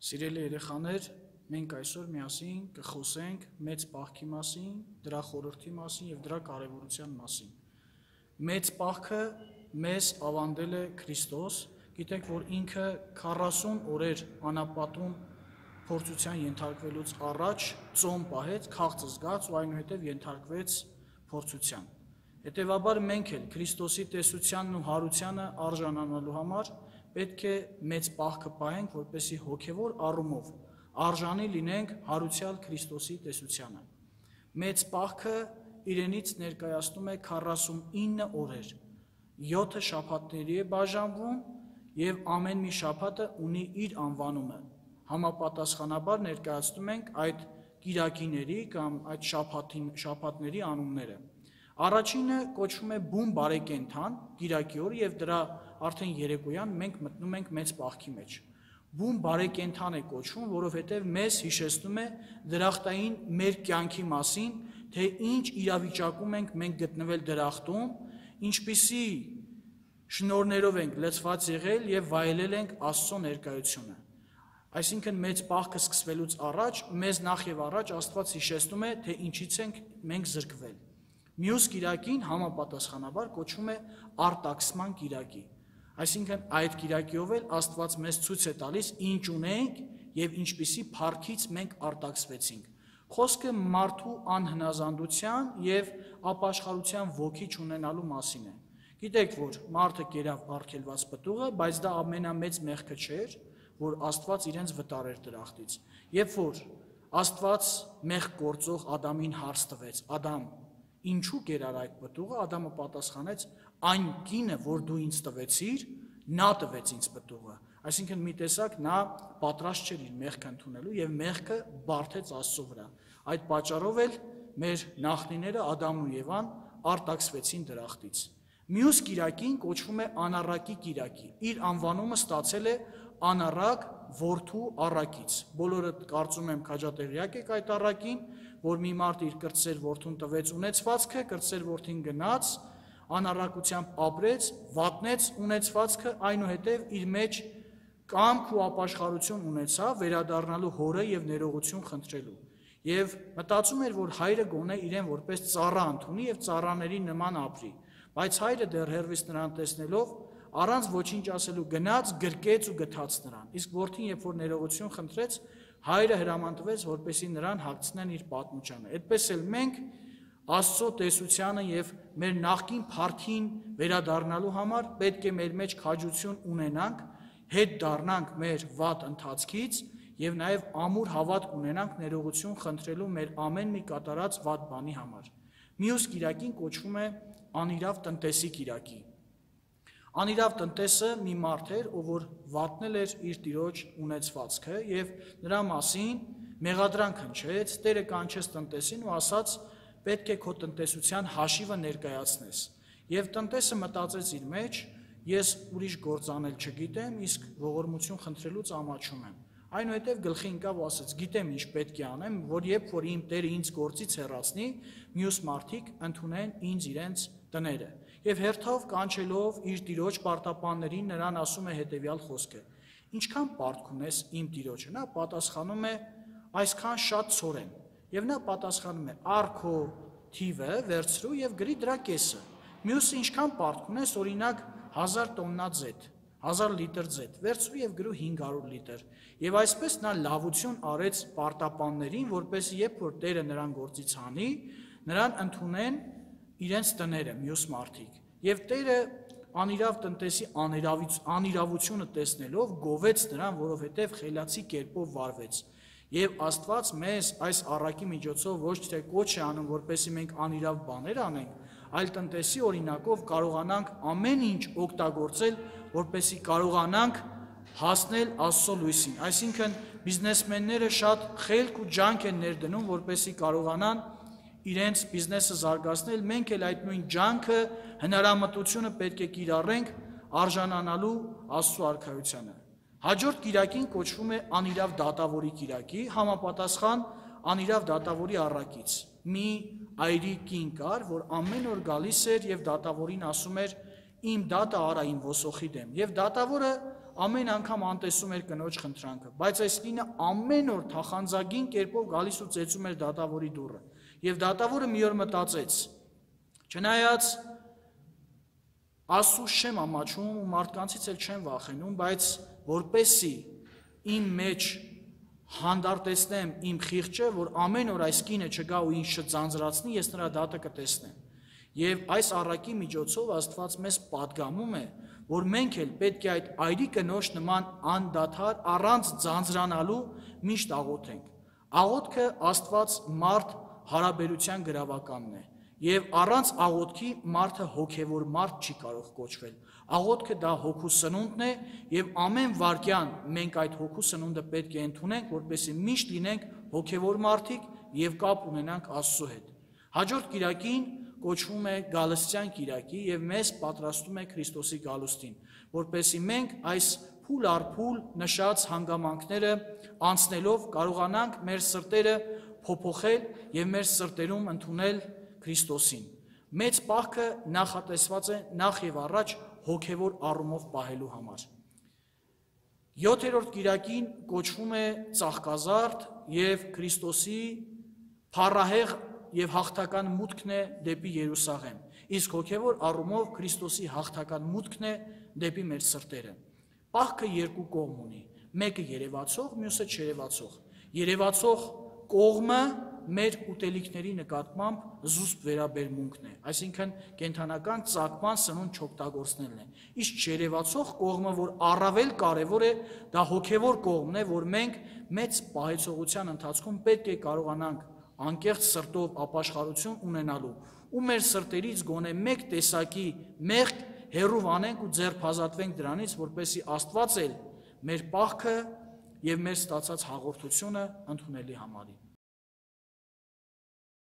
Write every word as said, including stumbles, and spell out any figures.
Սիրելի երեխաներ, մենք այսօր միասին կխոսենք մեծ պահքի մասին, դրա խորհրդի մասին եւ դրա կարեւորության մասին։ Մեծ պահքը մեզ ավանդել է Քրիստոս, գիտենք, որ ինքը քառասուն օրեր անապատում փորձության ենթարկվելուց առաջ ծոմ պահեց, քաղց զգաց ու այնուհետև ենթարկվեց փորձության։ Հետևաբար մենք էլ Քրիստոսի տեսությանն ու հարությանը արժանանալու համար պետք է մեծ պահքը պահենք, որպեսզի հոգևոր առումով արժանի լինենք հարուցյալ Քրիստոսի տեսությանը։ Մեծ պահքը իրենից ներկայացնում է քառասունինը օրեր, յոթ շաբաթների է բաժանվում եւ ամեն մի շաբաթը ունի իր անվանումը։ Համապատասխանաբար ներկայացնում ենք այդ կիրակիների կամ այդ շաբաթների անունները։ Առաջինը կոչվում է բուն բարեկենդան, կիրակի օր, եւ դրա արդեն երեկոյան մենք մտնում ենք մեծ պահքի մեջ։ Բուն բարեկենդան է կոչվում, որովհետև մեզ հիշեցնում է դրախտային մեր կյանքի մասին, թե ինչ իրավիճակում ենք մենք գտնվել դրախտում, ինչպիսի շնորհներով ենք լցված եղել եւ վայելել ենք Աստծո ներկայությունը։ Այսինքն մեծ պահքը սկսվելուց առաջ մեզ նախ եւ առաջ Աստված հիշեցնում է, թե ինչից ենք մենք զրկվել։ Մյուս կիրակին համապատասխանաբար կոչվում է արտաքսման կիրակի։ Այսինքն այդ կիրակիով էլ Աստված մեզ ցույց է տալիս ինչ ունենք եւ ինչպիսի փառքից մենք արտաքսվեցինք։ Խոսքը մարդու անհնազանդության եւ ապաշխարության ոգի չունենալու մասին է։ Գիտեք, որ մարդը կերավ արգելված պտուղը, բայց դա ամենամեծ մեղքը չէր, որ Աստված իրենց վտարեր դրախտից։ Երբ որ Աստված մեղք գործող Ադամին հարց տվեց. Ադամ, ինչու կերար այդ պտուղը, Ադամը պատասխանեց. այն կինը, որ դու ինձ տվեցիր, նա տվեց ինձ պտուղը։ Այսինքն մի տեսակ նա պատրաստ չէր իր մեղքը ընդունելու եւ մեղքը բարթեց Աստծո վրա։ Այդ պատճառով էլ մեր նախնիները Ադամն ու Եվան արտաքսվեցին դրախտից։ Մյուս կիրակին կոչվում է անառակի կիրակի։ Իր անվանումը ստացել է անառակ որդու առակից։ Բոլորը կարծում եմ քաջատեղյակ եք այդ առակին, որ մի մարդ իր կրտսեր որդուն տվեց ունեցվածքը, կրտսեր որդին գնաց, անառակությամբ ապրեց, վատնեց ունեցվածքը, այնուհետև իր մեջ կամք ու ապաշխարություն ունեցավ վերադառնալու հորը եւ ներողություն խնդրելու։ Եվ մտածում էր, որ հայրը գոնե իրեն որպես ծառա ընդունի եւ ծառաների նման ապրի, բայց հայրը դեռ հեռվից նրան տեսնելով առանց ոչինչ ասելու գնաց, գրկեց ու գթաց նրան։ Իսկ որդին, երբ որ ներողություն խնդրեց, հայրը հրամանտվեց, որպեսզի նրան հագցնեն իր պատմությանը։ Այդպես էլ մենք Աստծո տեսությանը եւ մեր նախկին փառքին վերադառնալու համար պետք է մեր մեջ քաջություն ունենանք, հետ դառնանք մեր վատ ընթացքից եւ նաեւ ամուր հավատք ունենանք ներողություն խնդրելու մեր ամեն մի կատարած վատ բանի համար։ Մյուս կիրակին կոչվում է անիրավ տնտեսի կիրակի։ Անիրավ տնտեսը մի մարդ էր, ով որ վատնել էր իր տիրոջ ունեցվածքը եւ նրա մասին մեղադրանք հնչեց, Տերը կանչեց տնտեսին ու ասաց. պետք է քո տնտեսության հաշիվը ներկայացնես։ Եվ տնտեսը մտածեց իր մեջ. ես ուրիշ գործ անել չգիտեմ, իսկ ողորմություն խնդրելուց ամաչում եմ։ Այնուհետև գլխի ընկավ ու ասաց. գիտեմ ինչ պետք է անեմ, որ երբ որ իմ Տերը ինձ գործից հեռացնի, մյուս մարդիկ ընդունեն ինձ իրենց տները։ Եվ հերթով կանչելով իր տիրոջ պարտապաններին նրան ասում է հետևյալ խոսքը. ինչքան պարտք ունես իմ տիրոջը։ Նա պատասխանում է. այսքան շատ ցորեն։ Եվ նա պատասխանում է. առ քո թիվը վերցրու եւ գրի դրա կեսը։ Մյուսը ինչքան պարտք ունես, օրինակ հազար տոննա ձետ, հազար լիտր ձետ, վերցրու եւ գրու հինգ հարյուր լիտր։ Եվ այսպես նա լավություն արեց պարտապաններին, որպեսզի երբ որ Տերը նրան գործից հանի, նրան ընդունեն իրենց տները մյուս մարդիկ։ Եվ Տերը անիրավ տնտեսի անիրավությունը տեսնելով գովեց նրան, որովհետև խելացի կերպով վարվեց։ Եվ Աստված մեզ այս առակի միջոցով ոչ թե կոչ է անում, որպեսզի մենք անիրավ բաներ անենք, այլ տնտեսի օրինակով կարողանանք ամեն ինչ օգտագործել, որպեսզի կարողանանք հասնել Աստծո լույսին։ Այսինքն բիզնեսմենները շատ խելք ու ջանք են ներդնում, որպեսզի կարողանան իրենց բիզնեսը զարգացնել, մենք էլ այդ նույն ջանքը, հնարամտությունը պետք է կիրառենք արժանանալու Աստծո արքայությանը։ Հաջորդ կիրակին կոչվում է անիրավ դատավորի կիրակի, համապատասխան անիրավ դատավորի առակից։ Մի այրի կին կար, որ ամեն օր գալիս էր եւ դատավորին ասում էր. իմ դատը արա իմ ոսոխի դեմ։ Եվ դատավորը ամեն անգամ անտեսում էր կնոջ խնդրանքը, բայց այս կինը ամեն օր թախանձագին կերպով գալիս ու ծեծում էր դատավորի դուռը։ Եվ դատավորը մի օր մտածեց. չնայած Աստծուց չեմ ամաչում ու մարդկանցից էլ չեմ վախենում, բայց որպեսզի իմ մեջ հանդարտեցնեմ իմ խիղճը, որ ամեն օր այս կինը չգա ու ինձ չձանձրացնի, ես նրա դատը կտեսնեմ։ Եվ այս առակի միջոցով Աստված մեզ պատգամում է, որ մենք էլ պետք է այդ այրի կնոջ նման անդադար առանց ձանձրանալու միշտ աղոթենք։ Աղոթքը Աստված մարդ հարաբերության գրավականն է, եւ առանց աղոթքի մարդը հոգևոր մարդ չի կարող կոչվել։ Աղոթքը դա հոգու սնունդն է եւ ամեն վարքյան մենք այդ հոգու սնունդը պետք է ընդունենք, որպեսզի միշտ լինենք հոգևոր մարդիկ եւ կապ ունենանք Աստծո հետ։ Հաջորդ կիրակին կոչվում է Գալստյան կիրակի եւ մեզ պատրաստում է Քրիստոսի գալուստին, որպեսզի մենք այս փուլ առ փուլ նշած հանգամանքները անցնելով կարողանանք մեր սրտերը փոփոխել եւ մեր սրտերում ընդունել Քրիստոսին։ Մեծ պահքը նախատեսված է նախ եւ առաջ հոգևոր առումով պահելու համար։ Յոթերորդ կիրակին կոչվում է Ծաղկազարդ եւ Քրիստոսի փառահեղ եւ հաղթական մուտքն է դեպի Երուսաղեմ։ Իսկ հոգևոր առումով Քրիստոսի հաղթական մուտքն է դեպի մեր սրտերը։ Պահքը երկու կողմ ունի։ Մեկը երևացող, մյուսը չերևացող։ Երևացող կողմը մեր ուտելիքների նկատմամբ զուսպ վերաբերմունքն է, այսինքն կենթանական ծագման սնունդ չօգտագործնելն է։ Իսկ չերևացող կողմը, որ առավել կարևոր է, դա հոգևոր կողմն է, որ մենք մեծ պահեցողության ընթացքում պետք է կարողանանք անկեղծ սրտով ապաշխարություն ունենալու ու մեր սրտերից գոնե մեկ տեսակի մեղք հեռու անենք ու ձերբազատվենք դրանից, որպեսզի Աստված էլ մեր պահքը եւ մեր ստացած հաղորդությունը ընդունելի համարի։